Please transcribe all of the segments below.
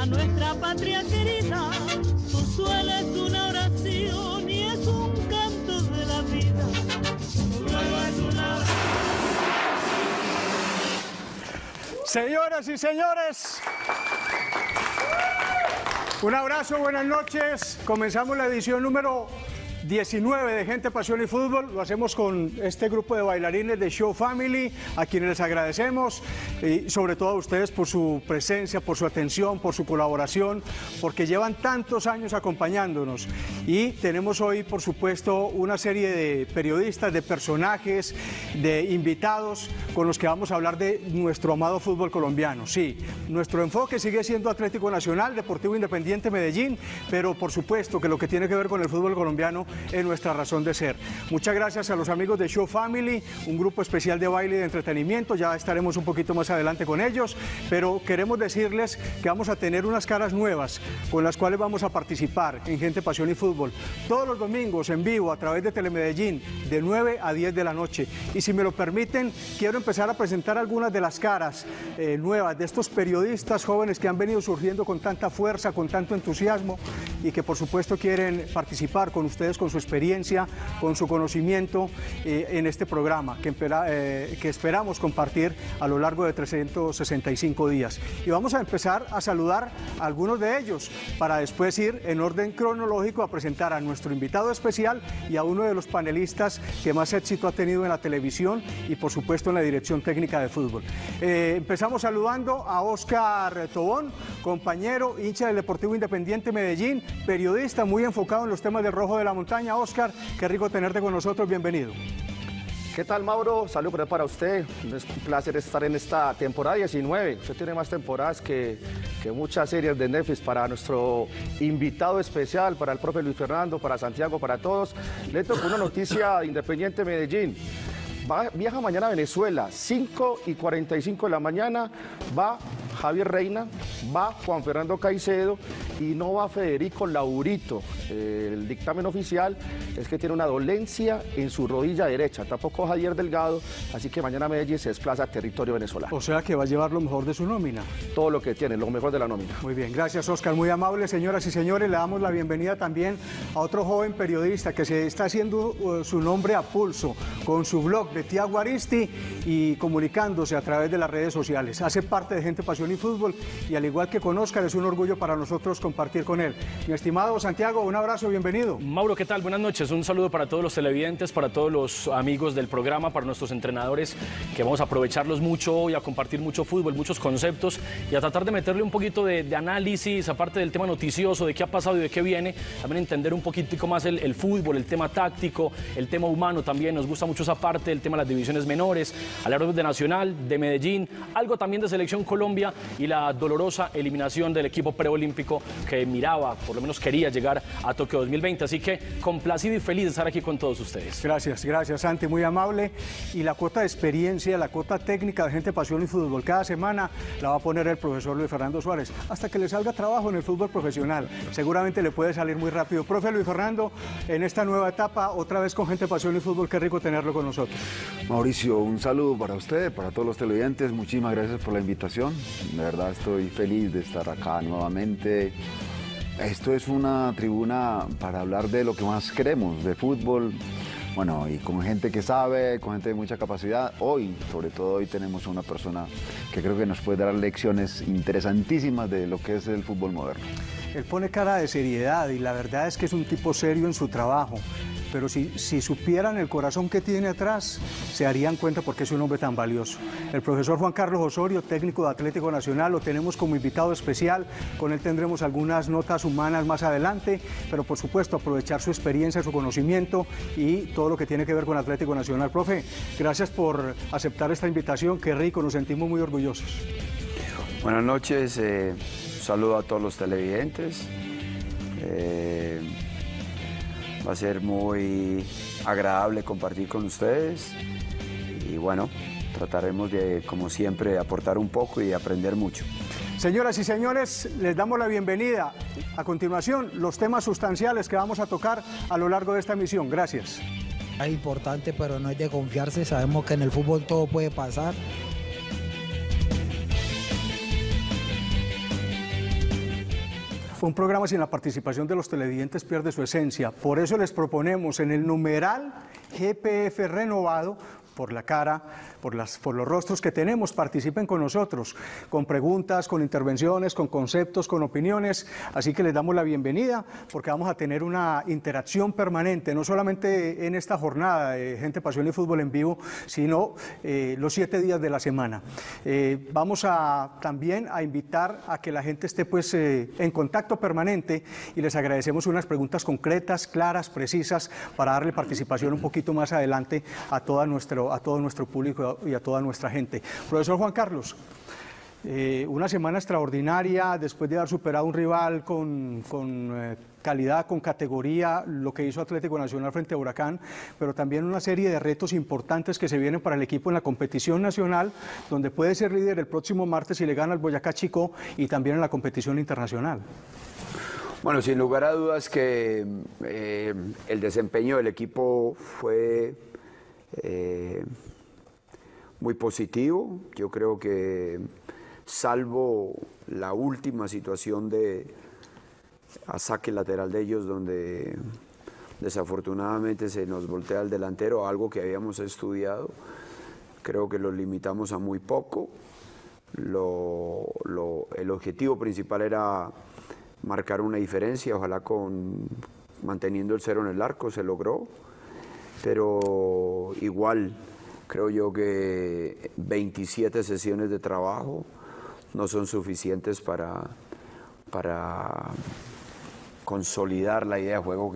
a nuestra patria querida. Tu suelo es una oración y es un canto de la vida. Tu suelo es una oración. Señoras y señores, un abrazo, buenas noches. Comenzamos la edición número 19 de Gente, Pasión y Fútbol. Lo hacemos con este grupo de bailarines de Show Family, a quienes les agradecemos, y sobre todo a ustedes por su presencia, por su atención, por su colaboración, porque llevan tantos años acompañándonos. Y tenemos hoy, por supuesto, una serie de periodistas, de personajes, de invitados con los que vamos a hablar de nuestro amado fútbol colombiano. Sí, nuestro enfoque sigue siendo Atlético Nacional, Deportivo Independiente Medellín, pero por supuesto que lo que tiene que ver con el fútbol colombiano es nuestra razón de ser. Muchas gracias a los amigos de Show Family, un grupo especial de baile y de entretenimiento. Ya estaremos un poquito más adelante con ellos, pero queremos decirles que vamos a tener unas caras nuevas con las cuales vamos a participar en Gente, Pasión y Fútbol todos los domingos en vivo a través de Telemedellín de 9 a 10 de la noche. Y si me lo permiten, quiero empezar a presentar algunas de las caras nuevas de estos periodistas jóvenes que han venido surgiendo con tanta fuerza, con tanto entusiasmo, y que por supuesto quieren participar con ustedes, con su experiencia, con su conocimiento en este programa que esperamos compartir a lo largo de 365 días. Y vamos a empezar a saludar a algunos de ellos para después ir en orden cronológico a presentar a nuestro invitado especial y a uno de los panelistas que más éxito ha tenido en la televisión y por supuesto en la dirección técnica de fútbol. Empezamos saludando a Óscar Tobón, compañero, hincha del Deportivo Independiente Medellín, periodista muy enfocado en los temas del Rojo de la Montaña. Óscar, qué rico tenerte con nosotros, bienvenido. ¿Qué tal, Mauro? Salud para usted. Es un placer estar en esta temporada 19. Usted tiene más temporadas que muchas series de Netflix. Para nuestro invitado especial, para el profe Luis Fernando, para Santiago, para todos, le toco una noticia de Independiente Medellín. Viaja mañana a Venezuela, 5:45 de la mañana, va Javier Reina, va Juan Fernando Caicedo y no va Federico Laurito. El dictamen oficial es que tiene una dolencia en su rodilla derecha, tampoco Javier Delgado, así que mañana Medellín se desplaza a territorio venezolano. O sea que va a llevar lo mejor de su nómina. Todo lo que tiene, lo mejor de la nómina. Muy bien, gracias Óscar, muy amable. Señoras y señores, le damos la bienvenida también a otro joven periodista que se está haciendo su nombre a pulso con su blog de Tiago Aristi y comunicándose a través de las redes sociales. Hace parte de Gente, Pasión y Fútbol y al igual que con Óscar es un orgullo para nosotros compartir con él. Mi estimado Santiago, un abrazo, bienvenido. Mauro, ¿qué tal? Buenas noches. Un saludo para todos los televidentes, para todos los amigos del programa, para nuestros entrenadores, que vamos a aprovecharlos mucho hoy, a compartir mucho fútbol, muchos conceptos y a tratar de meterle un poquito de análisis, aparte del tema noticioso, de qué ha pasado y de qué viene, también entender un poquitico más el fútbol, el tema táctico, el tema humano también. Nos gusta mucho esa parte, el tema de las divisiones menores, hablar de Nacional, de Medellín, algo también de Selección Colombia y la dolorosa eliminación del equipo preolímpico que miraba, por lo menos quería llegar a Tokio 2020. Así que complacido y feliz de estar aquí con todos ustedes. Gracias, gracias Santi, muy amable. Y la cuota de experiencia, la cuota técnica de Gente, Pasión y Fútbol cada semana la va a poner el profesor Luis Fernando Suárez, hasta que le salga trabajo en el fútbol profesional. Seguramente le puede salir muy rápido. Profe Luis Fernando, en esta nueva etapa, otra vez con Gente, Pasión y Fútbol, qué rico tenerlo con nosotros. Mauricio, un saludo para usted, para todos los televidentes, muchísimas gracias por la invitación. De verdad estoy feliz de estar acá nuevamente. Esto es una tribuna para hablar de lo que más queremos, de fútbol, bueno, y con gente que sabe, con gente de mucha capacidad. Hoy, sobre todo hoy, tenemos una persona que creo que nos puede dar lecciones interesantísimas de lo que es el fútbol moderno. Él pone cara de seriedad y la verdad es que es un tipo serio en su trabajo. Pero si supieran el corazón que tiene atrás, se darían cuenta por qué es un hombre tan valioso. El profesor Juan Carlos Osorio, técnico de Atlético Nacional, lo tenemos como invitado especial. Con él tendremos algunas notas humanas más adelante, pero por supuesto aprovechar su experiencia, su conocimiento y todo lo que tiene que ver con Atlético Nacional. Profe, gracias por aceptar esta invitación, qué rico, nos sentimos muy orgullosos. Buenas noches, un saludo a todos los televidentes. Va a ser muy agradable compartir con ustedes y bueno, trataremos de, como siempre, aportar un poco y aprender mucho. Señoras y señores, les damos la bienvenida. A continuación, los temas sustanciales que vamos a tocar a lo largo de esta emisión. Gracias. Es importante, pero no es de confiarse. Sabemos que en el fútbol todo puede pasar. Un programa sin la participación de los televidentes pierde su esencia. Por eso les proponemos en el numeral GPF renovado, por la cara, por los rostros que tenemos, participen con nosotros, con preguntas, con intervenciones, con conceptos, con opiniones, así que les damos la bienvenida porque vamos a tener una interacción permanente, no solamente en esta jornada de Gente, Pasión y Fútbol en vivo, sino los 7 días de la semana. Vamos también a invitar a que la gente esté pues en contacto permanente y les agradecemos unas preguntas concretas, claras, precisas, para darle participación un poquito más adelante a todo nuestro público y a toda nuestra gente. Profesor Juan Carlos, una semana extraordinaria después de haber superado un rival con calidad, con categoría, lo que hizo Atlético Nacional frente a Huracán, pero también una serie de retos importantes que se vienen para el equipo en la competición nacional, donde puede ser líder el próximo martes si le gana al Boyacá Chicó, y también en la competición internacional. Bueno, sin lugar a dudas que el desempeño del equipo fue muy positivo. Yo creo que salvo la última situación de saque lateral de ellos, donde desafortunadamente se nos voltea el delantero, algo que habíamos estudiado, creo que lo limitamos a muy poco. El objetivo principal era marcar una diferencia, ojalá manteniendo el 0 en el arco, se logró, pero igual creo yo que 27 sesiones de trabajo no son suficientes para consolidar la idea de juego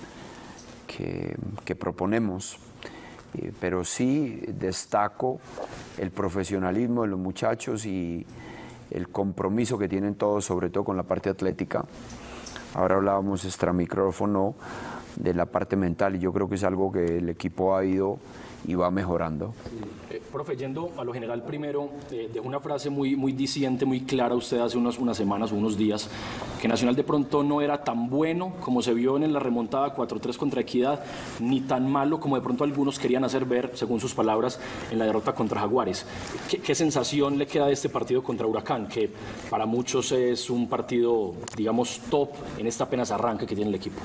que proponemos. Pero sí destaco el profesionalismo de los muchachos y el compromiso que tienen todos, sobre todo con la parte atlética. Ahora hablábamos extra micrófono de la parte mental, y yo creo que es algo que el equipo ha ido y va mejorando. Profe, yendo a lo general primero, dejó una frase muy diciente, muy clara usted hace unas semanas o unos días, que Nacional de pronto no era tan bueno como se vio en la remontada 4-3 contra Equidad, ni tan malo como de pronto algunos querían hacer ver, según sus palabras, en la derrota contra Jaguares. ¿Qué sensación le queda de este partido contra Huracán, que para muchos es un partido, digamos, top en este apenas arranque que tiene el equipo?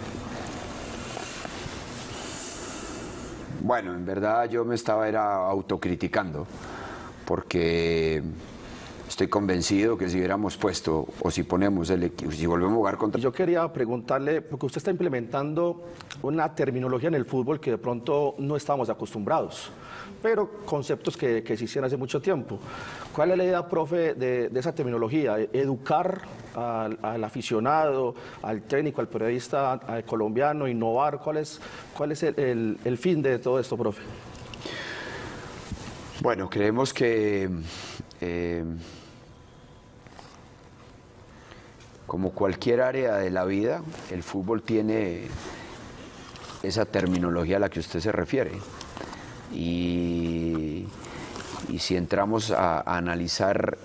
Bueno, en verdad yo me estaba autocriticando, porque estoy convencido que si hubiéramos puesto, o si ponemos el equipo, si volvemos a jugar contra... Yo quería preguntarle, porque usted está implementando una terminología en el fútbol que de pronto no estábamos acostumbrados, pero conceptos que se hicieron hace mucho tiempo. ¿Cuál es la idea, profe, de esa terminología? Educar al aficionado, al técnico, al periodista, al colombiano, innovar. ¿Cuál es el fin de todo esto, profe? Bueno, creemos que como cualquier área de la vida, el fútbol tiene esa terminología a la que usted se refiere. Y si entramos a analizar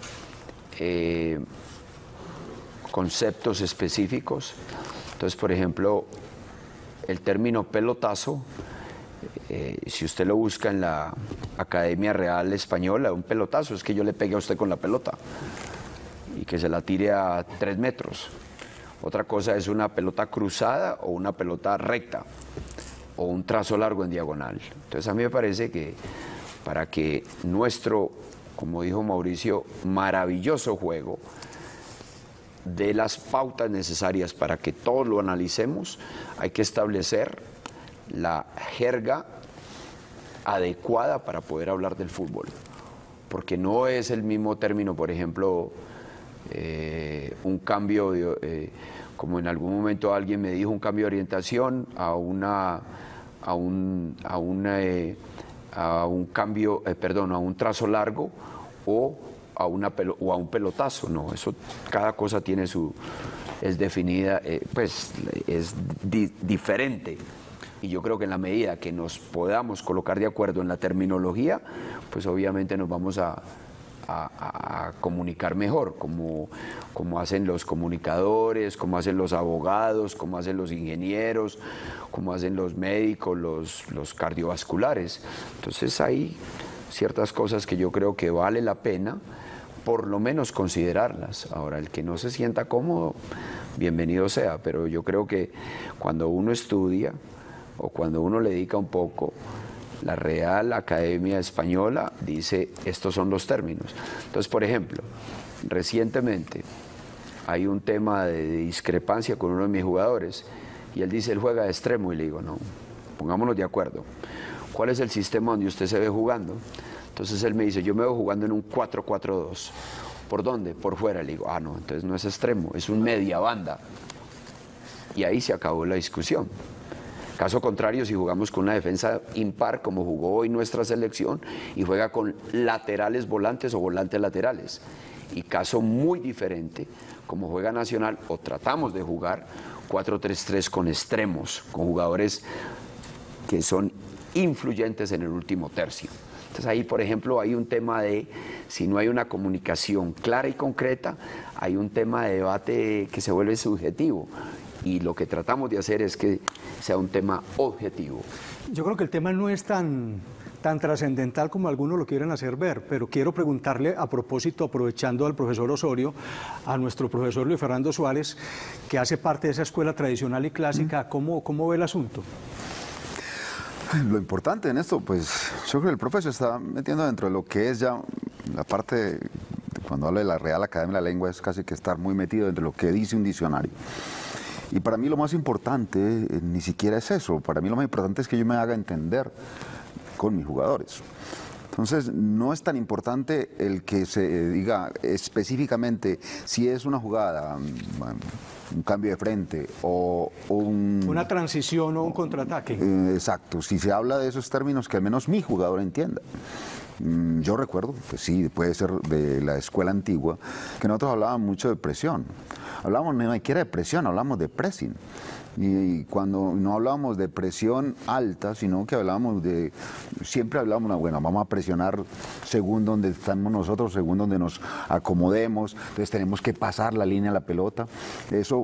conceptos específicos, entonces, por ejemplo, el término pelotazo, si usted lo busca en la Academia Real Española, un pelotazo es que yo le pegue a usted con la pelota y que se la tire a 3 metros. Otra cosa es una pelota cruzada o una pelota recta, o un trazo largo en diagonal. Entonces a mí me parece que para que nuestro, como dijo Mauricio, maravilloso juego dé las pautas necesarias para que todos lo analicemos, hay que establecer la jerga adecuada para poder hablar del fútbol, porque no es el mismo término, por ejemplo, un cambio, como en algún momento alguien me dijo, un cambio de orientación a un trazo largo o a un pelotazo. No, eso, cada cosa tiene es definida, pues es diferente. Y yo creo que en la medida que nos podamos colocar de acuerdo en la terminología, pues obviamente nos vamos a comunicar mejor, como hacen los comunicadores, como hacen los abogados, como hacen los ingenieros, como hacen los médicos, los cardiovasculares. Entonces hay ciertas cosas que yo creo que vale la pena por lo menos considerarlas. Ahora, el que no se sienta cómodo, bienvenido sea, pero yo creo que cuando uno estudia o cuando uno le dedica un poco, la Real Academia Española dice estos son los términos. Entonces, por ejemplo, recientemente hay un tema de discrepancia con uno de mis jugadores y él dice él juega de extremo y le digo no, pongámonos de acuerdo. ¿Cuál es el sistema donde usted se ve jugando? Entonces él me dice yo me veo jugando en un 4-4-2. ¿Por dónde? Por fuera. Le digo ah no, entonces no es extremo, es un media banda. Y ahí se acabó la discusión. Caso contrario, si jugamos con una defensa impar, como jugó hoy nuestra selección, y juega con laterales volantes o volantes laterales. Y caso muy diferente, como juega Nacional, o tratamos de jugar 4-3-3 con extremos, con jugadores que son influyentes en el último tercio. Entonces ahí, por ejemplo, hay un tema de, si no hay una comunicación clara y concreta, hay un tema de debate que se vuelve subjetivo. Y lo que tratamos de hacer es que sea un tema objetivo. Yo creo que el tema no es tan trascendental como algunos lo quieren hacer ver, pero quiero preguntarle a propósito, aprovechando al profesor Osorio, a nuestro profesor Luis Fernando Suárez, que hace parte de esa escuela tradicional y clásica, ¿cómo ve el asunto? Lo importante en esto, pues yo creo que el profe se está metiendo dentro de lo que es ya la parte, cuando habla de la Real Academia de la Lengua, es casi que estar muy metido dentro de lo que dice un diccionario. Y para mí lo más importante ni siquiera es eso, para mí lo más importante es que yo me haga entender con mis jugadores. Entonces no es tan importante el que se diga específicamente si es una jugada, un cambio de frente o una transición o un contraataque. Exacto, si se habla de esos términos que al menos mi jugador entienda. Yo recuerdo, pues sí, puede ser de la escuela antigua, que nosotros hablábamos mucho de presión. Hablábamos ni siquiera de presión, hablamos de pressing. Y cuando no hablábamos de presión alta, sino que hablábamos de, siempre hablábamos, bueno, vamos a presionar según donde estamos nosotros, según donde nos acomodemos, entonces tenemos que pasar la línea a la pelota. Eso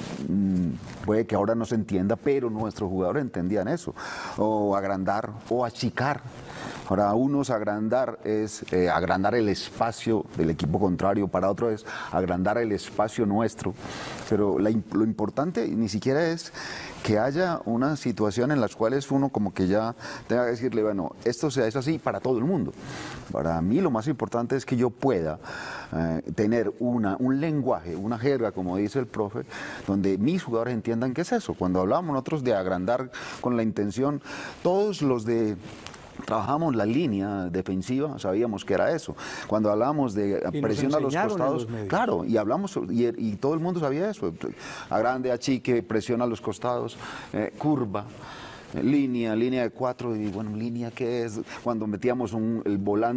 puede que ahora no se entienda, pero nuestros jugadores entendían eso, o agrandar o achicar. Para unos agrandar es agrandar el espacio del equipo contrario, para otros es agrandar el espacio nuestro, pero lo importante ni siquiera es que haya una situación en las cuales uno como que ya tenga que decirle, bueno, esto es así para todo el mundo. Para mí lo más importante es que yo pueda tener un lenguaje, una jerga, como dice el profe, donde mis jugadores entiendan qué es eso. Cuando hablábamos nosotros de agrandar con la intención, todos los de... Trabajamos la línea defensiva, sabíamos que era eso. Cuando hablábamos de presión a los costados, claro, y hablamos, y todo el mundo sabía eso. Agrande, achique, presión a los costados, curva. Línea de 4, y bueno, línea que es cuando metíamos el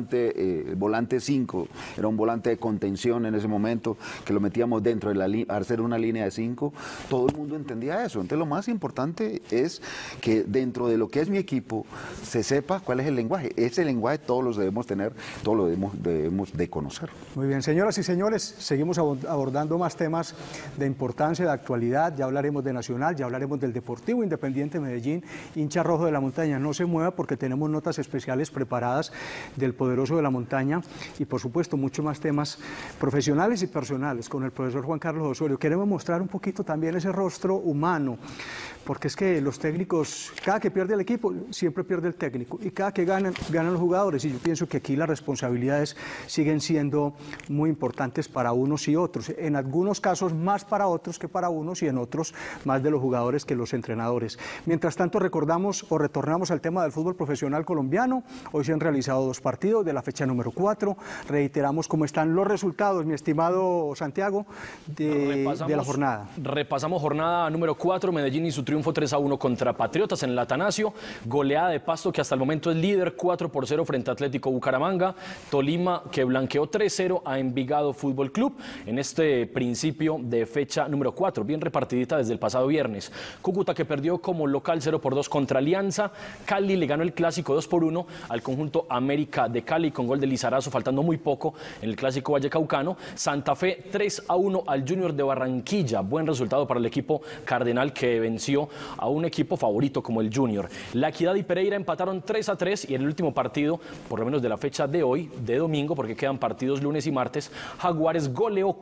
volante 5, era un volante de contención en ese momento, que lo metíamos dentro de al hacer una línea de 5, todo el mundo entendía eso. Entonces lo más importante es que dentro de lo que es mi equipo se sepa cuál es el lenguaje. Ese lenguaje todos los debemos tener, todos lo debemos de conocer. Muy bien, señoras y señores, seguimos abordando más temas de importancia, de actualidad. Ya hablaremos de Nacional, ya hablaremos del Deportivo Independiente Medellín, hincha rojo de la montaña. No se mueva porque tenemos notas especiales preparadas del poderoso de la montaña y por supuesto muchos más temas profesionales y personales con el profesor Juan Carlos Osorio. Queremos mostrar un poquito también ese rostro humano, porque es que los técnicos, cada que pierde el equipo, siempre pierde el técnico, y cada que ganan los jugadores, y yo pienso que aquí las responsabilidades siguen siendo muy importantes para unos y otros, en algunos casos más para otros que para unos, y en otros más de los jugadores que los entrenadores. Mientras tanto, recordamos o retornamos al tema del fútbol profesional colombiano. Hoy se han realizado 2 partidos de la fecha número 4, reiteramos cómo están los resultados, mi estimado Santiago, de la jornada. Repasamos jornada número 4, Medellín y su triunfo 3-1 contra Patriotas en el Atanasio, goleada de Pasto que hasta el momento es líder 4-0 frente a Atlético Bucaramanga, Tolima que blanqueó 3-0 a Envigado Fútbol Club en este principio de fecha número 4, bien repartidita desde el pasado viernes. Cúcuta que perdió como local 0-2 2 contra Alianza. Cali le ganó el clásico 2-1 al conjunto América de Cali con gol de Lizarazo, faltando muy poco en el clásico vallecaucano. Santa Fe 3-1 al Junior de Barranquilla. Buen resultado para el equipo cardenal, que venció a un equipo favorito como el Junior. La Equidad y Pereira empataron 3-3, y en el último partido, por lo menos de la fecha de hoy, de domingo, porque quedan partidos lunes y martes, Jaguares goleó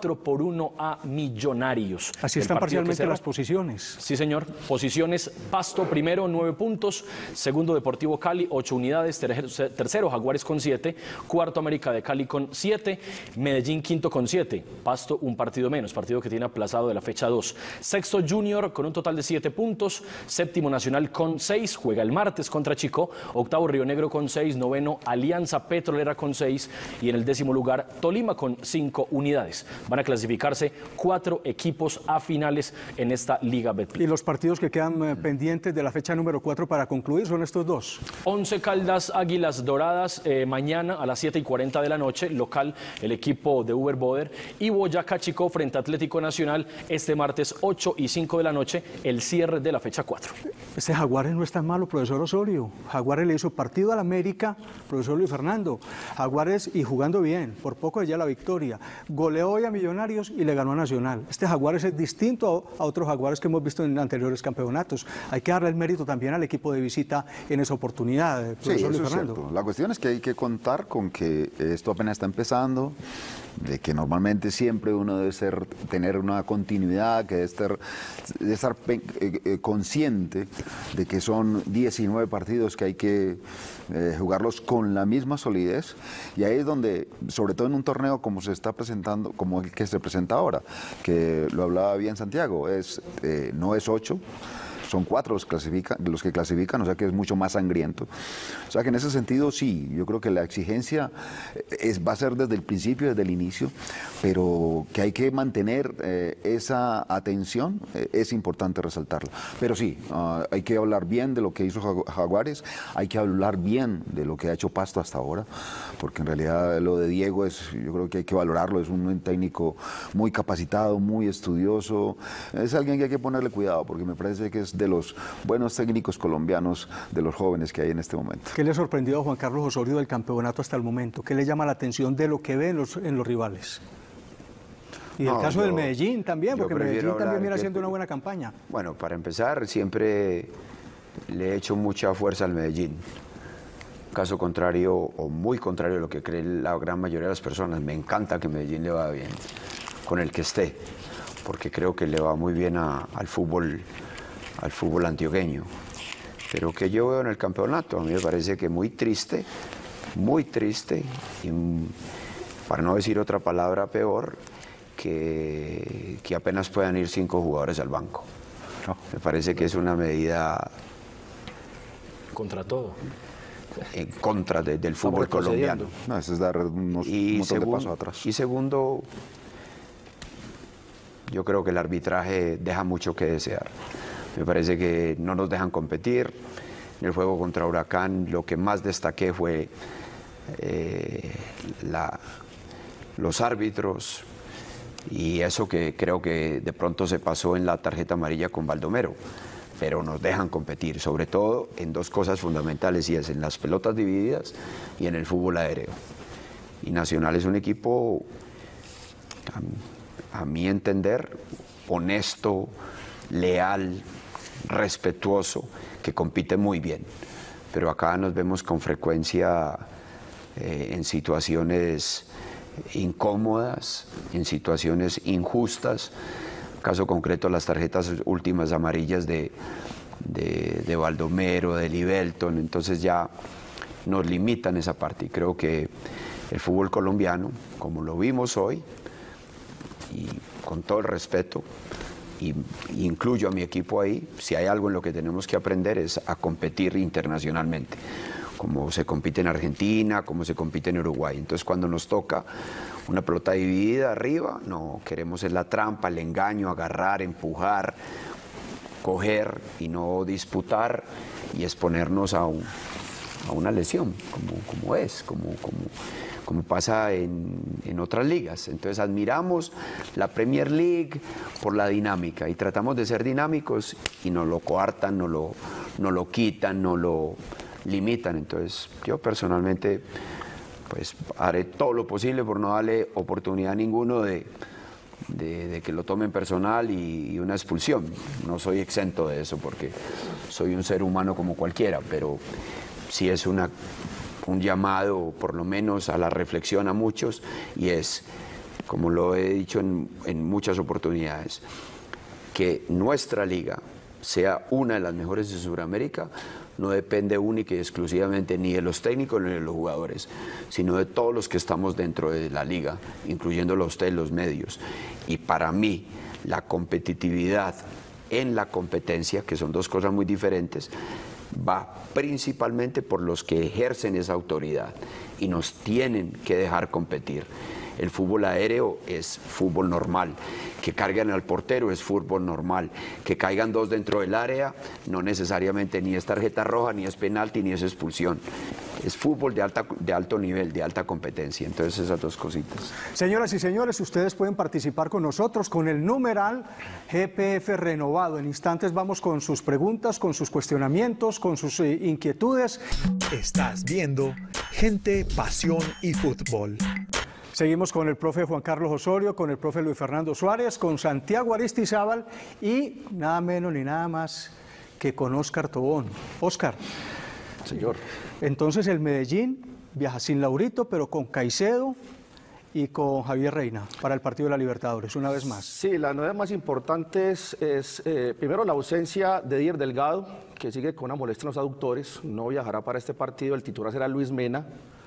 4-1 a Millonarios. Así están parcialmente las posiciones. Sí, señor. Posiciones: Pasto primero, 9 puntos. Segundo, Deportivo Cali, 8 unidades. Tercero, Jaguares con 7. Cuarto, América de Cali con 7. Medellín quinto con 7. Pasto un partido menos, partido que tiene aplazado de la fecha 2. Sexto, Junior con un total de 7 puntos. Séptimo, Nacional con 6. Juega el martes contra Chico. Octavo, Río Negro con 6. Noveno, Alianza Petrolera con 6. Y en el 10º lugar, Tolima con 5 unidades. Van a clasificarse 4 equipos a finales en esta Liga Betplay. Y los partidos que quedan pendientes de la fecha número 4 para concluir son estos dos. 11 Caldas Águilas Doradas, mañana a las 7:40 de la noche, local el equipo de Uber Boder. Y Boyacá Chico frente a Atlético Nacional este martes 8:05 de la noche, el cierre de la fecha 4. Este Jaguares no es tan malo, profesor Osorio. Jaguares le hizo partido al América, profesor Luis Fernando. Jaguares, y jugando bien, por poco ya la victoria. Goleó hoy a Millonarios y le ganó a Nacional. Este Jaguares es distinto a otros Jaguares que hemos visto en anteriores campeonatos. Hay que darle el mérito también al equipo de visita en esa oportunidad, profesor Sí, Luis eso es Fernando. cierto. La cuestión es que hay que contar con que esto apenas está empezando, de que normalmente siempre uno debe tener una continuidad, que debe estar consciente de que son 19 partidos que hay que jugarlos con la misma solidez, y ahí es donde, sobre todo en un torneo como se está presentando, como el que se presenta ahora, que lo hablaba bien Santiago, no es 8, son 4 los que clasifican, o sea que es mucho más sangriento. O sea que en ese sentido sí, yo creo que la exigencia va a ser desde el principio, desde el inicio, pero que hay que mantener esa atención, es importante resaltarlo. Pero sí, hay que hablar bien de lo que hizo Jaguares, hay que hablar bien de lo que ha hecho Pasto hasta ahora, porque en realidad lo de Diego yo creo que hay que valorarlo, es un técnico muy capacitado, muy estudioso, es alguien que hay que ponerle cuidado, porque me parece que es de los buenos técnicos colombianos, de los jóvenes que hay en este momento. ¿Qué le ha sorprendido a Juan Carlos Osorio del campeonato hasta el momento? ¿Qué le llama la atención de lo que ve en los rivales? Y el caso del Medellín también, porque Medellín también viene haciendo una buena campaña. Bueno, para empezar, siempre le he hecho mucha fuerza al Medellín. Caso contrario, o muy contrario a lo que cree la gran mayoría de las personas. Me encanta que Medellín le vaya bien, con el que esté, porque creo que le va muy bien al fútbol antioqueño. Pero que yo veo en el campeonato, a mí me parece que muy triste, y para no decir otra palabra peor, que apenas puedan ir 5 jugadores al banco. Me parece que es una medida Contra todo. en contra del fútbol colombiano. No, eso es dar un montón de pasos atrás. Y segundo, yo creo que el arbitraje deja mucho que desear. Me parece que no nos dejan competir. En el juego contra Huracán lo que más destaqué fue los árbitros, y eso que creo que de pronto se pasó en la tarjeta amarilla con Baldomero, pero nos dejan competir, sobre todo en 2 cosas fundamentales, y es en las pelotas divididas y en el fútbol aéreo. Y Nacional es un equipo, a mi entender, honesto, leal, respetuoso, que compite muy bien. Pero acá nos vemos con frecuencia en situaciones incómodas, en situaciones injustas. Caso concreto, las tarjetas últimas amarillas de Baldomero, de Libelton, entonces ya nos limitan esa parte. Y creo que el fútbol colombiano, como lo vimos hoy, y con todo el respeto, y incluyo a mi equipo ahí, si hay algo en lo que tenemos que aprender es a competir internacionalmente, como se compite en Argentina, como se compite en Uruguay. Entonces cuando nos toca una pelota dividida arriba, no, queremos es la trampa, el engaño, agarrar, empujar, coger y no disputar y exponernos a una lesión, como como pasa en otras ligas. Entonces admiramos la Premier League por la dinámica y tratamos de ser dinámicos y nos lo coartan, nos lo quitan, nos lo limitan. Entonces yo personalmente pues haré todo lo posible por no darle oportunidad a ninguno de que lo tomen personal y una expulsión. No soy exento de eso porque soy un ser humano como cualquiera, pero sí es un llamado por lo menos a la reflexión a muchos, y es, como lo he dicho en muchas oportunidades, que nuestra liga sea una de las mejores de Sudamérica no depende única y exclusivamente ni de los técnicos ni de los jugadores, sino de todos los que estamos dentro de la liga, incluyéndolo a ustedes, los medios. Y para mí, la competitividad en la competencia, que son dos cosas muy diferentes, va principalmente por los que ejercen esa autoridad y nos tienen que dejar competir. El fútbol aéreo es fútbol normal, que carguen al portero es fútbol normal, que caigan dos dentro del área no necesariamente ni es tarjeta roja, ni es penalti, ni es expulsión. Es fútbol de alto nivel, de alta competencia. Entonces esas dos cositas. Señoras y señores, ustedes pueden participar con nosotros con el numeral GPF renovado. En instantes vamos con sus preguntas, con sus cuestionamientos, con sus inquietudes. Estás viendo Gente, Pasión y Fútbol. Seguimos con el profe Juan Carlos Osorio, con el profe Luis Fernando Suárez, con Santiago Aristizábal y nada menos ni nada más que con Óscar Tobón. Óscar. Señor. Entonces el Medellín viaja sin Laurito, pero con Caicedo y con Javier Reina para el partido de la Libertadores, una vez más. Sí, la novedad más importante es primero la ausencia de Dier Delgado, que sigue con una molestia en los aductores, no viajará para este partido, el titular será Luis Mena.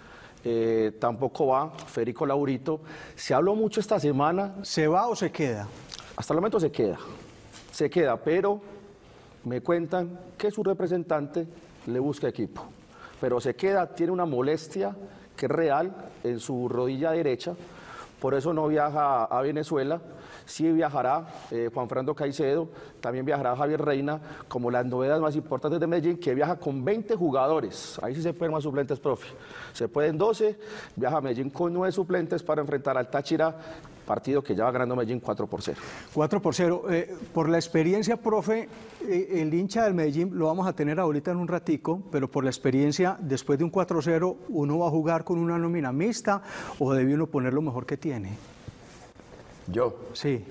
Tampoco va Federico Laurito. Se habló mucho esta semana. ¿Se va o se queda? Hasta el momento se queda, pero me cuentan que su representante le busca equipo. Pero se queda, tiene una molestia que es real en su rodilla derecha, por eso no viaja a Venezuela. Sí viajará Juan Fernando Caicedo, también viajará Javier Reina, como las novedades más importantes de Medellín, que viaja con 20 jugadores. Ahí sí se pueden más suplentes, profe. Se pueden 12, viaja Medellín con 9 suplentes para enfrentar al Táchira, partido que ya va ganando Medellín 4-0. 4-0. Por la experiencia, profe, el hincha del Medellín lo vamos a tener ahorita en un ratico, pero por la experiencia, después de un 4-0, ¿uno va a jugar con una nómina mixta o debe uno poner lo mejor que tiene? ¿Yo? Sí.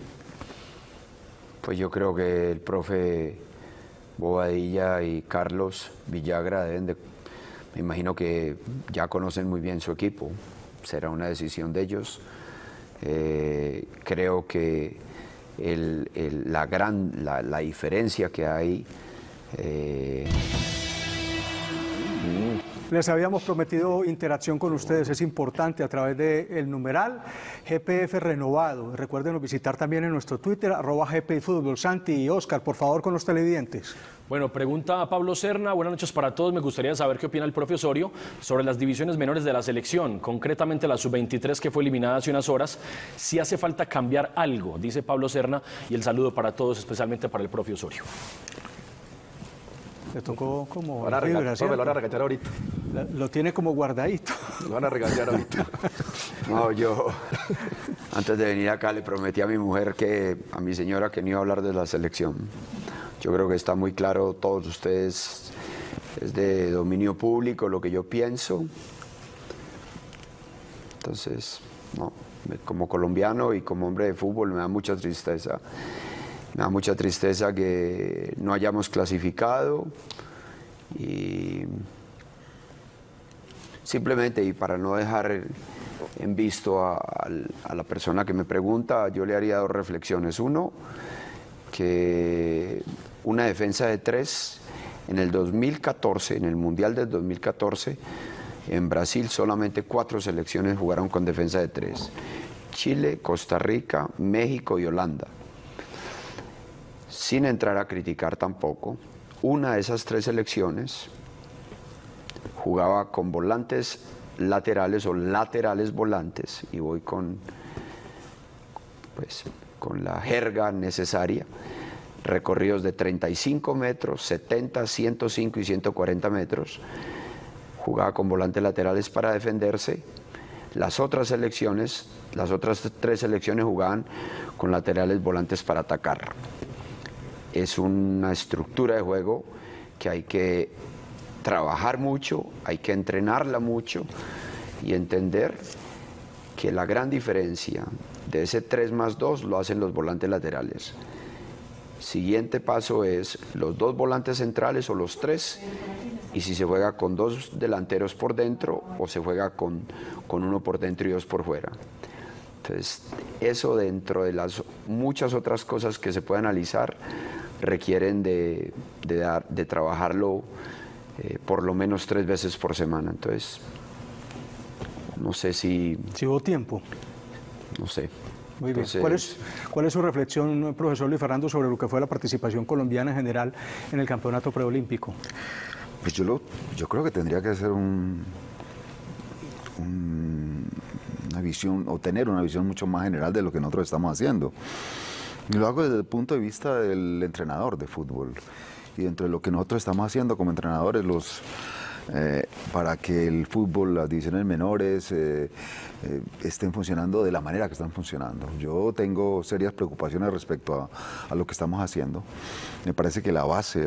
Pues yo creo que el profe Bobadilla y Carlos Villagra me imagino que ya conocen muy bien su equipo, será una decisión de ellos. Creo que la diferencia que hay... Les habíamos prometido interacción con ustedes, es importante a través del numeral GPF renovado. Recuerden visitar también en nuestro Twitter, @GPFútbol. Santi y Óscar, por favor, con los televidentes. Bueno, pregunta a Pablo Serna, buenas noches para todos. Me gustaría saber qué opina el profe Osorio sobre las divisiones menores de la selección, concretamente la sub-23 que fue eliminada hace unas horas. Si hace falta cambiar algo, dice Pablo Serna, y el saludo para todos, especialmente para el profe Osorio. Le tocó como... Lo van a regañar ahorita. Lo tiene como guardadito. Lo van a regañar ahorita. No, yo antes de venir acá le prometí a mi mujer, a mi señora, que no iba a hablar de la selección. Yo creo que está muy claro, todos ustedes, es de dominio público lo que yo pienso. Entonces, no, como colombiano y como hombre de fútbol me da mucha tristeza. Me da mucha tristeza que no hayamos clasificado y simplemente, y para no dejar en visto a la persona que me pregunta, yo le haría dos reflexiones. Uno, que una defensa de 3 en el 2014, en el Mundial del 2014, en Brasil solamente 4 selecciones jugaron con defensa de 3. Chile, Costa Rica, México y Holanda. Sin entrar a criticar tampoco, una de esas 3 selecciones jugaba con volantes laterales o laterales volantes, y voy con la jerga necesaria, recorridos de 35 metros, 70, 105 y 140 metros, jugaba con volantes laterales para defenderse. Las otras selecciones, las otras 3 selecciones jugaban con laterales volantes para atacar. Es una estructura de juego que hay que trabajar mucho, hay que entrenarla mucho y entender que la gran diferencia de ese 3+2 lo hacen los volantes laterales. Siguiente paso es los 2 volantes centrales o los 3, y si se juega con 2 delanteros por dentro o se juega con 1 por dentro y 2 por fuera. Entonces, eso dentro de las muchas otras cosas que se puede analizar requieren de trabajarlo por lo menos 3 veces por semana. Entonces, no sé si... Si hubo tiempo. No sé. Muy bien. Entonces, ¿Cuál es su reflexión, profesor Luis Fernando, sobre lo que fue la participación colombiana en general en el campeonato preolímpico? Pues yo creo que tendría que ser una visión, o tener una visión mucho más general de lo que nosotros estamos haciendo. Y lo hago desde el punto de vista del entrenador de fútbol. Y dentro de lo que nosotros estamos haciendo como entrenadores, para que el fútbol, las divisiones menores estén funcionando de la manera que están funcionando. Yo tengo serias preocupaciones respecto a lo que estamos haciendo. Me parece que la base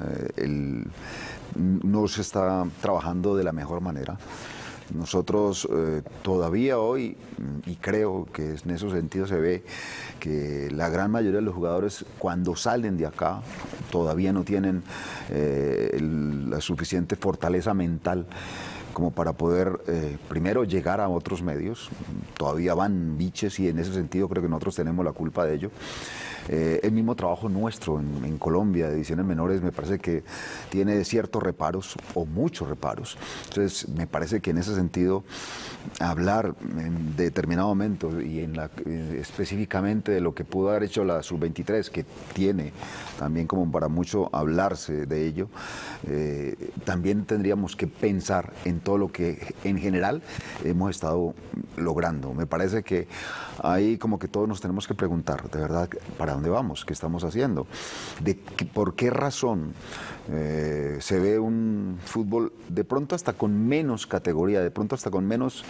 no se está trabajando de la mejor manera. Nosotros todavía hoy, y creo que en esos sentidos se ve que la gran mayoría de los jugadores cuando salen de acá todavía no tienen la suficiente fortaleza mental como para poder primero llegar a otros medios. Todavía van biches y en ese sentido creo que nosotros tenemos la culpa de ello. El mismo trabajo nuestro en Colombia de divisiones menores me parece que tiene ciertos reparos o muchos reparos. Entonces me parece que en ese sentido hablar en determinado momento y específicamente de lo que pudo haber hecho la sub-23, que tiene también como para mucho hablarse de ello, también tendríamos que pensar en todo lo que en general hemos estado logrando. Me parece que ahí como que todos nos tenemos que preguntar, de verdad, ¿para dónde vamos? ¿Qué estamos haciendo? ¿Por qué razón se ve un fútbol de pronto hasta con menos categoría, de pronto hasta con menos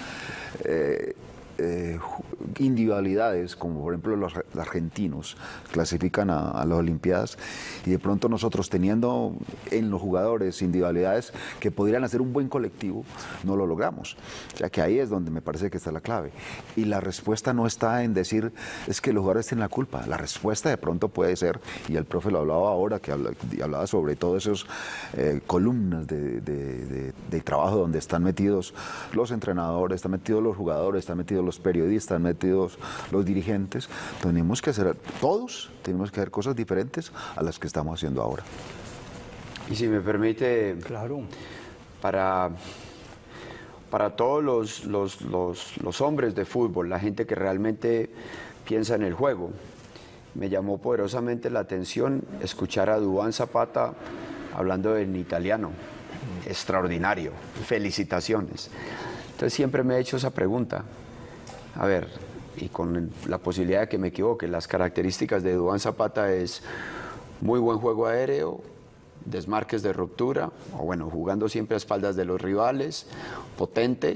individualidades, como por ejemplo los argentinos clasifican a las Olimpiadas, y de pronto nosotros teniendo en los jugadores individualidades que podrían hacer un buen colectivo, no lo logramos? O sea que ahí es donde me parece que está la clave, y la respuesta no está en decir es que los jugadores tienen la culpa. La respuesta de pronto puede ser, y el profe lo hablaba ahora, que hablaba sobre todas esas columnas de trabajo donde están metidos los entrenadores, están metidos los jugadores, están metidos los periodistas, metidos los dirigentes. Tenemos que hacer, todos tenemos que hacer cosas diferentes a las que estamos haciendo ahora. Y si me permite, claro, para todos los hombres de fútbol, la gente que realmente piensa en el juego, me llamó poderosamente la atención escuchar a Duván Zapata hablando en italiano. Extraordinario, felicitaciones. Entonces siempre me he hecho esa pregunta. A ver, y con la posibilidad de que me equivoque, las características de Duván Zapata es muy buen juego aéreo, desmarques de ruptura, o bueno, jugando siempre a espaldas de los rivales, potente.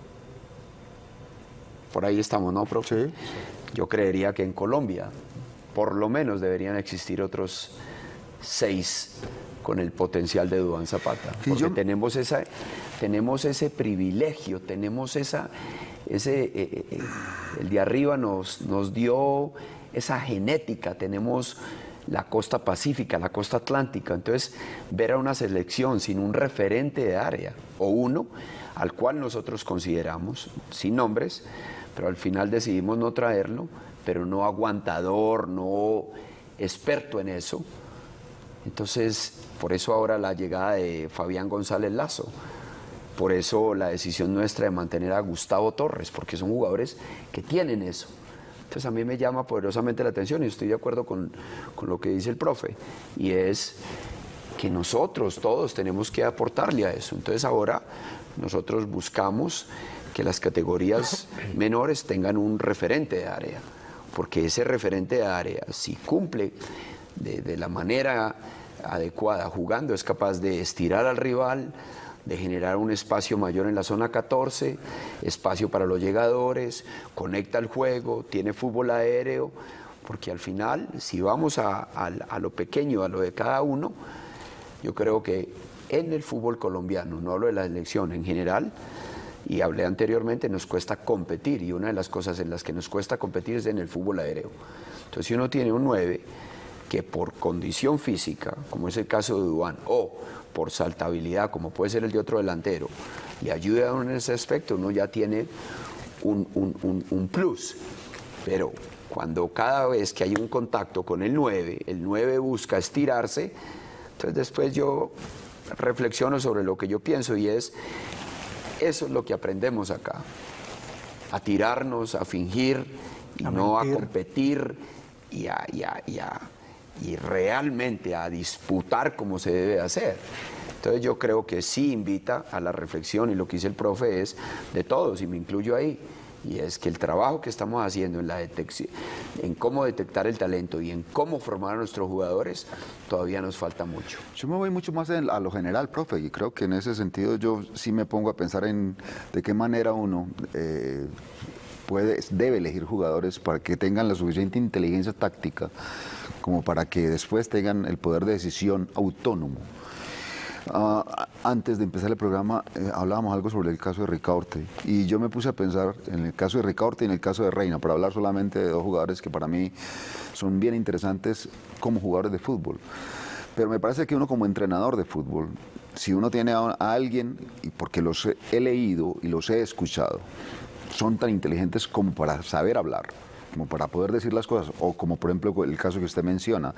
Por ahí estamos, ¿no, profe? Sí. Yo creería que en Colombia, por lo menos, deberían existir otros 6 con el potencial de Duván Zapata. Porque tenemos ese privilegio, tenemos el de arriba nos dio esa genética, tenemos la costa pacífica, la costa atlántica. Entonces, ver a una selección sin un referente de área, o uno al cual nosotros consideramos, sin nombres, pero al final decidimos no traerlo, pero no aguantador, no experto en eso. Entonces, por eso ahora la llegada de Fabián González Lazo, por eso la decisión nuestra de mantener a Gustavo Torres, porque son jugadores que tienen eso. Entonces a mí me llama poderosamente la atención y estoy de acuerdo con lo que dice el profe, y es que nosotros todos tenemos que aportarle a eso. Entonces ahora nosotros buscamos que las categorías menores tengan un referente de área, porque ese referente de área, si cumple de la manera adecuada jugando, es capaz de estirar al rival, de generar un espacio mayor en la zona 14, espacio para los llegadores, conecta el juego, tiene fútbol aéreo, porque al final, si vamos a lo pequeño, a lo de cada uno, yo creo que en el fútbol colombiano, no hablo de la selección en general, y hablé anteriormente, nos cuesta competir, y una de las cosas en las que nos cuesta competir es en el fútbol aéreo. Entonces, si uno tiene un 9 que por condición física, como es el caso de Duván, o por saltabilidad, como puede ser el de otro delantero, le ayuda a uno en ese aspecto, uno ya tiene un plus. Pero cuando cada vez que hay un contacto con el 9 busca estirarse, entonces después yo reflexiono sobre lo que yo pienso, y eso es lo que aprendemos acá, a tirarnos, a fingir, y no a competir, y realmente a disputar como se debe hacer. Entonces yo creo que sí invita a la reflexión, y lo que dice el profe es de todos, y me incluyo ahí, y es que el trabajo que estamos haciendo en la detección, en cómo detectar el talento y en cómo formar a nuestros jugadores, todavía nos falta mucho. Yo me voy mucho más a lo general, profe, y creo que en ese sentido yo sí me pongo a pensar en de qué manera uno debe elegir jugadores para que tengan la suficiente inteligencia táctica como para que después tengan el poder de decisión autónomo. Antes de empezar el programa hablábamos algo sobre el caso de Ricaurte, y yo me puse a pensar en el caso de Ricaurte y en el caso de Reina, para hablar solamente de dos jugadores que para mí son bien interesantes como jugadores de fútbol. Pero me parece que uno como entrenador de fútbol, si uno tiene a alguien, y porque los he leído y los he escuchado, son tan inteligentes como para saber hablar, como para poder decir las cosas, o como por ejemplo el caso que usted menciona,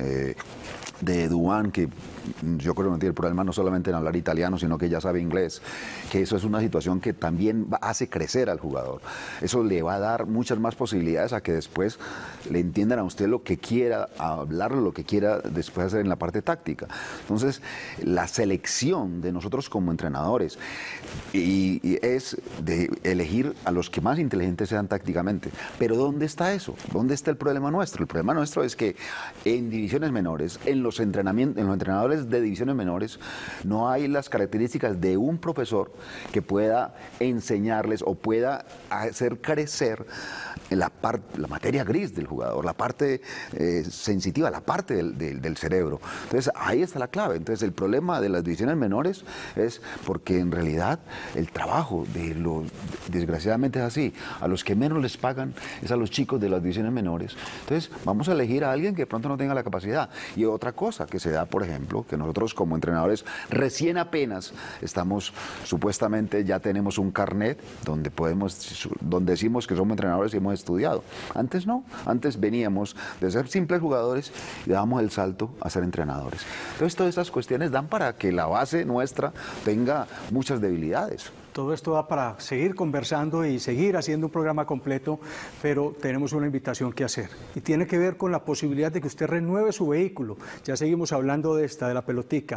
de Duván, que yo creo que no tiene problema no solamente en hablar italiano, sino que ya sabe inglés, que eso es una situación que también hace crecer al jugador. Eso le va a dar muchas más posibilidades a que después le entiendan a usted lo que quiera hablar, lo que quiera después hacer en la parte táctica. Entonces, la selección de nosotros como entrenadores y es de elegir a los que más inteligentes sean tácticamente. Pero ¿dónde está eso? ¿Dónde está el problema nuestro? El problema nuestro es que en divisiones menores, en los entrenadores de divisiones menores, no hay las características de un profesor que pueda enseñarles o pueda hacer crecer la materia gris del jugador, la parte sensitiva, la parte del cerebro. Entonces ahí está la clave. Entonces el problema de las divisiones menores es porque en realidad el trabajo desgraciadamente es así, a los que menos les pagan es a los chicos de las divisiones menores. Entonces vamos a elegir a alguien que de pronto no tenga la capacidad. Y otra cosa que se da, por ejemplo, que nosotros como entrenadores recién apenas estamos, supuestamente ya tenemos un carnet donde decimos que somos entrenadores y hemos estudiado. Antes no, antes veníamos de ser simples jugadores y dábamos el salto a ser entrenadores. Entonces todas estas cuestiones dan para que la base nuestra tenga muchas debilidades. Todo esto da para seguir conversando y seguir haciendo un programa completo, pero tenemos una invitación que hacer. Y tiene que ver con la posibilidad de que usted renueve su vehículo. Ya seguimos hablando de la pelotica.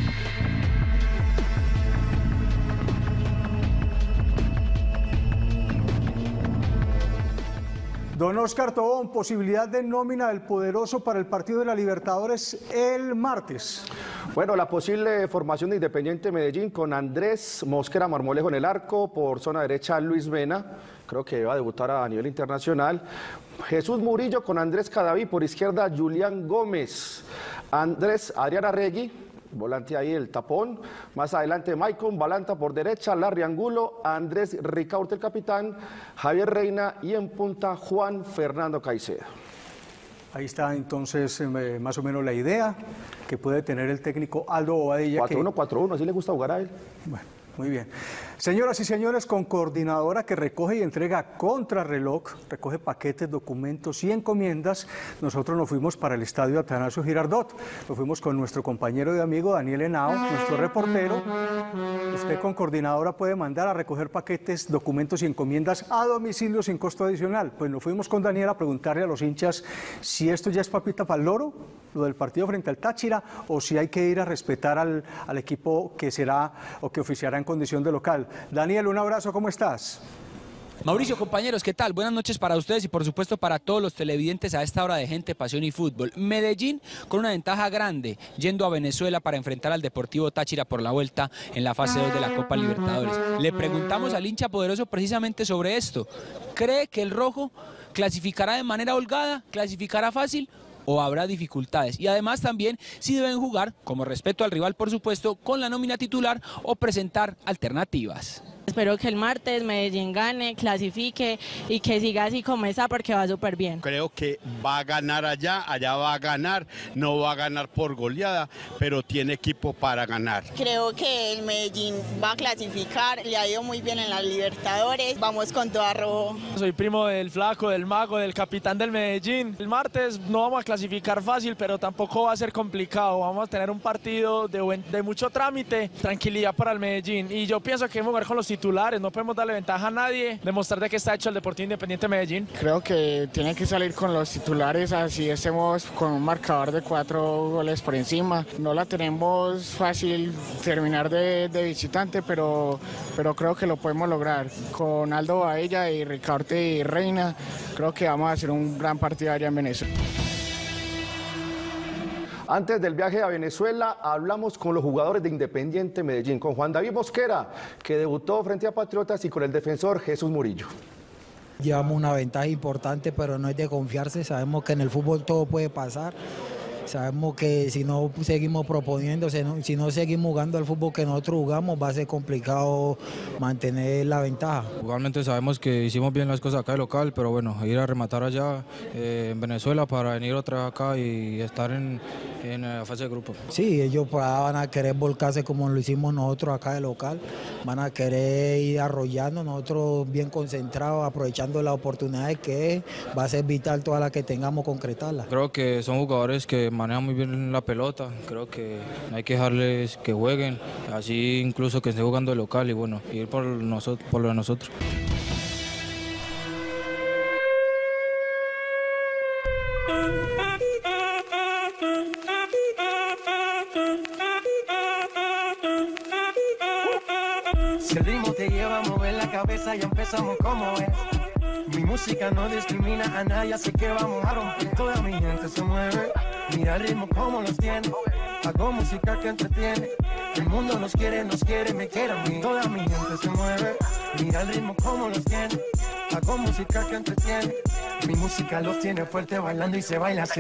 Don Oscar Tobón, posibilidad de nómina del poderoso para el partido de la Libertadores el martes. Bueno, la posible formación de Independiente Medellín con Andrés Mosquera Marmolejo en el arco, por zona derecha Luis Mena, creo que va a debutar a nivel internacional. Jesús Murillo con Andrés Cadaví, por izquierda Julián Gómez, Adrián Arregui, volante ahí el tapón, más adelante Maicon Balanta por derecha, Larry Angulo, Andrés Ricaurte el capitán, Javier Reina y en punta Juan Fernando Caicedo. Ahí está entonces más o menos la idea que puede tener el técnico Aldo Bobadilla. 4-1-4-1, así le gusta jugar a él. Bueno, muy bien. Señoras y señores, con coordinadora que recoge y entrega contrarreloj, recoge paquetes, documentos y encomiendas, nosotros nos fuimos para el estadio Atanasio Girardot. Nos fuimos con nuestro compañero y amigo Daniel Henao, nuestro reportero. Usted con coordinadora puede mandar a recoger paquetes, documentos y encomiendas a domicilio sin costo adicional. Pues nos fuimos con Daniel a preguntarle a los hinchas si esto ya es papita para el loro, lo del partido frente al Táchira, o si hay que ir a respetar al equipo que será o que oficiará en condición de local. Daniel, un abrazo, ¿cómo estás? Mauricio, compañeros, ¿qué tal? Buenas noches para ustedes y por supuesto para todos los televidentes a esta hora de Gente, Pasión y Fútbol. Medellín con una ventaja grande, yendo a Venezuela para enfrentar al Deportivo Táchira por la vuelta en la fase 2 de la Copa Libertadores. Le preguntamos al hincha poderoso precisamente sobre esto. ¿Cree que el rojo clasificará de manera holgada, clasificará fácil o habrá dificultades? Y además también si deben jugar, como respeto al rival por supuesto, con la nómina titular o presentar alternativas. Espero que el martes Medellín gane, clasifique y que siga así como está porque va súper bien. Creo que va a ganar allá va a ganar, no va a ganar por goleada, pero tiene equipo para ganar. Creo que el Medellín va a clasificar, le ha ido muy bien en las Libertadores, vamos con todo a rojo. Soy primo del Flaco, del Mago, del capitán del Medellín. El martes no vamos a clasificar fácil, pero tampoco va a ser complicado. Vamos a tener un partido de mucho trámite, tranquilidad para el Medellín. Y yo pienso que debemos jugar con los titulares, no podemos darle ventaja a nadie, demostrar de qué está hecho el Deportivo Independiente Medellín. Creo que tiene que salir con los titulares, así estemos con un marcador de 4 goles por encima. No la tenemos fácil terminar de visitante, pero creo que lo podemos lograr. Con Aldo Baella y Ricardo y Reina, creo que vamos a hacer un gran partido allá en Venezuela. Antes del viaje a Venezuela, hablamos con los jugadores de Independiente Medellín, con Juan David Mosquera, que debutó frente a Patriotas, y con el defensor Jesús Murillo. Llevamos una ventaja importante, pero no es de confiarse. Sabemos que en el fútbol todo puede pasar. Sabemos que si no seguimos proponiendo, si no seguimos jugando al fútbol que nosotros jugamos, va a ser complicado mantener la ventaja. Igualmente sabemos que hicimos bien las cosas acá de local, pero bueno, ir a rematar allá en Venezuela para venir otra vez acá y estar en la fase de grupo. Sí, ellos van a querer volcarse como lo hicimos nosotros acá de local, van a querer ir arrollando, nosotros bien concentrados, aprovechando las oportunidades que va a ser vital todas las que tengamos concretarlas. Creo que son jugadores que manejan muy bien la pelota, creo que hay que dejarles que jueguen, así incluso que esté jugando de local y bueno, ir por lo de nosotros. Si el ritmo te lleva a mover la cabeza, ya empezamos como es. Mi música no discrimina a nadie, así que vamos a romper. Toda mi gente se mueve, mira el ritmo como los tiene. Hago música que entretiene, el mundo nos quiere, me quiere a mí. Toda mi gente se mueve, mira el ritmo como los tiene. Hago música que entretiene, mi música los tiene fuerte bailando y se baila así.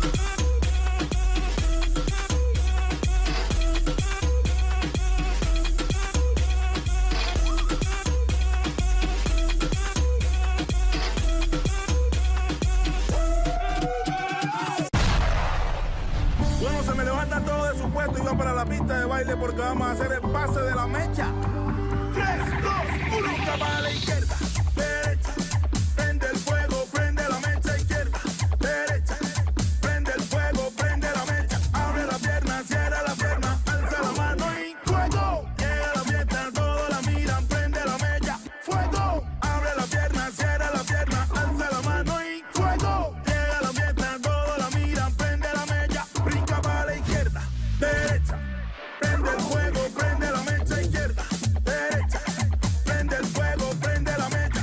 Para la pista de baile porque vamos a hacer el pase de la mecha. 3, 2, 1, para la izquierda, derecha, prende el fuego, prende la mecha, izquierda, derecha, prende el fuego, prende la mecha, abre la pierna, cierra la pierna, alza la mano y fuego. Llega la fiesta, todos la miran, prende la mecha, fuego, abre la pierna, cierra la pierna, alza la mano y fuego. Llega la fiesta, todos la miran, prende la mecha, brinca para la izquierda, derecha, prende el fuego, prende la mecha, izquierda, derecha, prende el fuego, prende la mecha.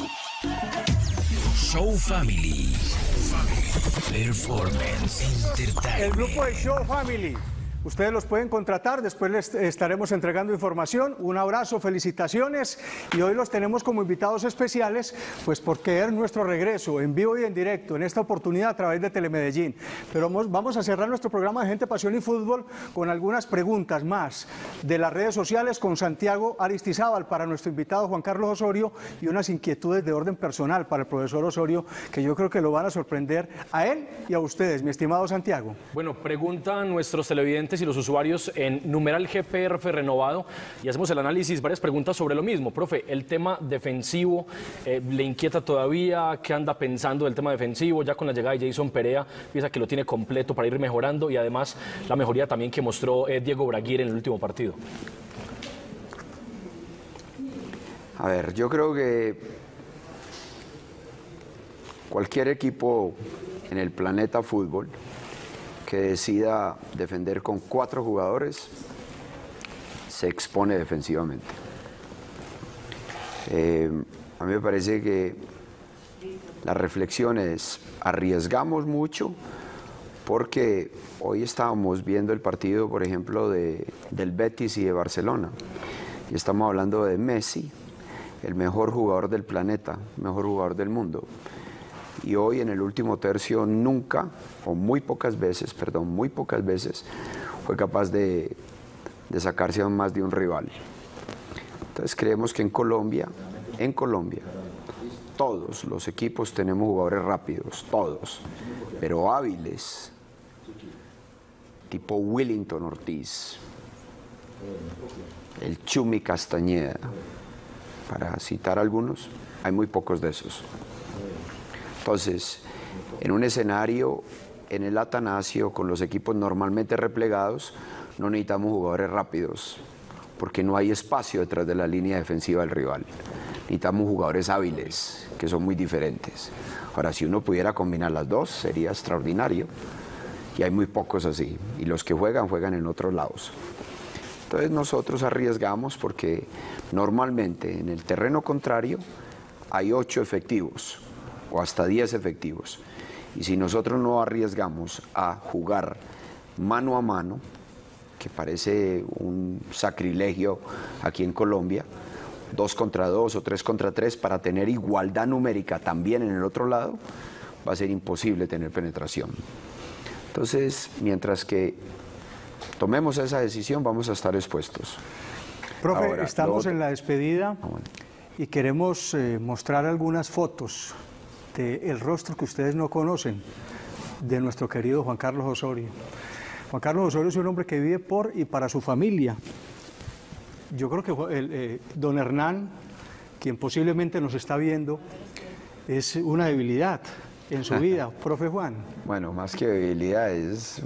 Show Family. Performance Entertainment. El grupo de Show Family. Ustedes los pueden contratar, después les estaremos entregando información. Un abrazo, felicitaciones, y hoy los tenemos como invitados especiales, pues porque es nuestro regreso en vivo y en directo, en esta oportunidad a través de Telemedellín. Pero vamos a cerrar nuestro programa de Gente, Pasión y Fútbol con algunas preguntas más de las redes sociales con Santiago Aristizábal para nuestro invitado Juan Carlos Osorio, y unas inquietudes de orden personal para el profesor Osorio que yo creo que lo van a sorprender a él y a ustedes, mi estimado Santiago. Bueno, preguntan nuestros televidentes y los usuarios en numeral GPRF renovado, y hacemos el análisis, varias preguntas sobre lo mismo. Profe, el tema defensivo, ¿le inquieta todavía? ¿Qué anda pensando del tema defensivo? Ya con la llegada de Jason Perea, piensa que lo tiene completo para ir mejorando, y además la mejoría también que mostró Diego Braguer en el último partido. A ver, yo creo que cualquier equipo en el planeta fútbol que decida defender con 4 jugadores se expone defensivamente. A A mí me parece que la reflexión es, arriesgamos mucho porque hoy estábamos viendo el partido, por ejemplo, del Betis y de Barcelona. Y estamos hablando de Messi, el mejor jugador del planeta, mejor jugador del mundo. Y hoy en el último tercio nunca, o muy pocas veces fue capaz de sacarse aún más de un rival. Entonces creemos que en Colombia, todos los equipos tenemos jugadores rápidos, todos, pero hábiles, tipo Willington Ortiz, el Chumi Castañeda, para citar algunos, hay muy pocos de esos. Entonces, en un escenario, en el Atanasio, con los equipos normalmente replegados, no necesitamos jugadores rápidos, porque no hay espacio detrás de la línea defensiva del rival. Necesitamos jugadores hábiles, que son muy diferentes. Ahora, si uno pudiera combinar las dos, sería extraordinario. Y hay muy pocos así. Y los que juegan en otros lados. Entonces nosotros arriesgamos porque normalmente en el terreno contrario hay 8 efectivos o hasta 10 efectivos. Y si nosotros no arriesgamos a jugar mano a mano, que parece un sacrilegio aquí en Colombia, 2 contra 2 o 3 contra 3 para tener igualdad numérica también en el otro lado, va a ser imposible tener penetración. Entonces, mientras que tomemos esa decisión, vamos a estar expuestos. Profe, Ahora, estamos en la despedida y queremos mostrar algunas fotos del rostro que ustedes no conocen, de nuestro querido Juan Carlos Osorio. Juan Carlos Osorio es un hombre que vive por y para su familia. Yo creo que don Hernán, quien posiblemente nos está viendo, es una debilidad en su vida, profe Juan. Bueno, más que debilidad, es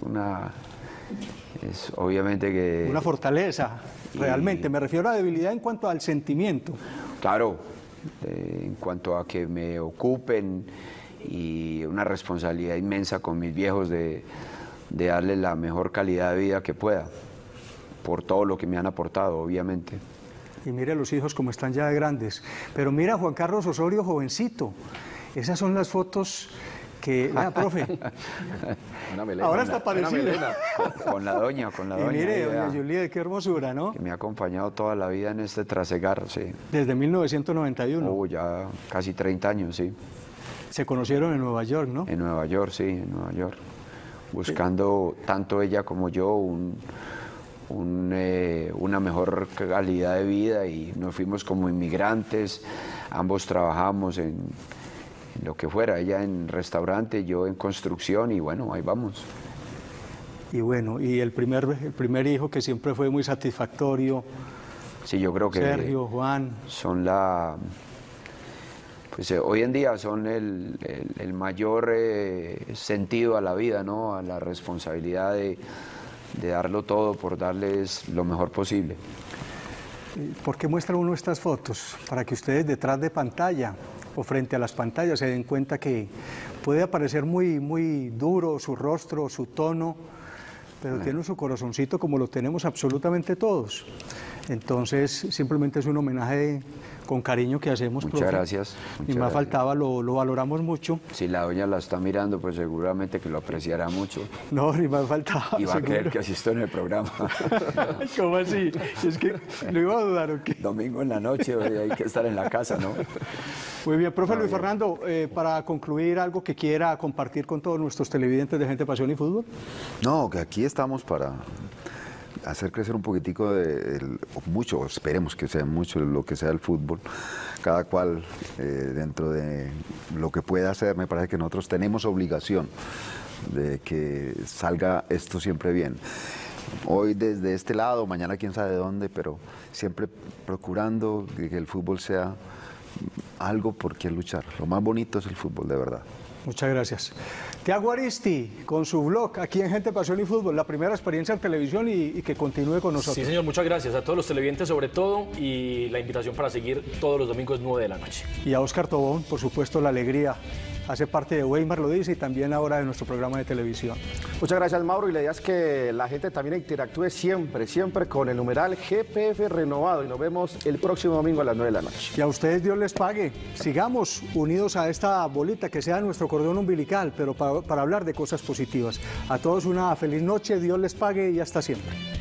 obviamente que... Una fortaleza, realmente. Me refiero a debilidad en cuanto al sentimiento. Claro, en cuanto a que me ocupen y una responsabilidad inmensa con mis viejos de darles la mejor calidad de vida que pueda, por todo lo que me han aportado, obviamente. Y mire los hijos como están ya de grandes. Pero mira Juan Carlos Osorio jovencito. Esas son las fotos que... profe. Una melena, ahora está parecido. Con la doña. Y mire, doña Juliet, qué hermosura, ¿no? Que me ha acompañado toda la vida en este trasegar, sí. Desde 1991. Ya casi 30 años, sí. Se conocieron en Nueva York, ¿no? En Nueva York, sí, en Nueva York. Buscando tanto ella como yo una mejor calidad de vida y nos fuimos como inmigrantes, ambos trabajamos en lo que fuera, ella en restaurante, yo en construcción y bueno, ahí vamos. Y bueno, y el primer hijo que siempre fue muy satisfactorio. Sí, yo creo que Sergio, Juan. Son pues hoy en día son el mayor sentido a la vida, ¿no? A la responsabilidad de darlo todo por darles lo mejor posible. ¿Por qué muestra uno estas fotos? Para que ustedes detrás de pantalla o frente a las pantallas se den cuenta que puede aparecer muy duro su rostro, su tono, pero tiene su corazoncito como lo tenemos absolutamente todos. Entonces, simplemente es un homenaje con cariño que hacemos, Muchas profe. gracias. Y más faltaba, lo valoramos mucho. Si la doña la está mirando, pues seguramente que lo apreciará mucho. No, ni más faltaba. Y va a creer que asisto en el programa. ¿Cómo así? Es que lo iba a dudar, ¿o qué? Domingo en la noche, hay que estar en la casa, ¿no? Muy bien, profe Luis Fernando, para concluir, algo que quiera compartir con todos nuestros televidentes de Gente, Pasión y Fútbol. No, que aquí estamos para hacer crecer un poquitico mucho, esperemos que sea mucho lo que sea el fútbol, cada cual dentro de lo que pueda hacer. Me parece que nosotros tenemos obligación de que salga esto siempre bien. Hoy desde este lado, mañana quién sabe de dónde, pero siempre procurando que el fútbol sea algo por qué luchar. Lo más bonito es el fútbol, de verdad. Muchas gracias. Tiago Aristi, con su blog aquí en Gente, Pasión y Fútbol, la primera experiencia en televisión y que continúe con nosotros. Sí, señor, muchas gracias a todos los televidentes sobre todo y la invitación para seguir todos los domingos 9 de la noche. Y a Óscar Tobón, por supuesto, la alegría hace parte de Weimar lo dice y también ahora de nuestro programa de televisión. Muchas gracias, Mauro, y la idea es que la gente también interactúe siempre con el numeral GPF renovado, y nos vemos el próximo domingo a las 9 de la noche. Y a ustedes Dios les pague. Sigamos unidos a esta bolita que sea nuestro cordón umbilical, pero para hablar de cosas positivas. A todos una feliz noche, Dios les pague y hasta siempre.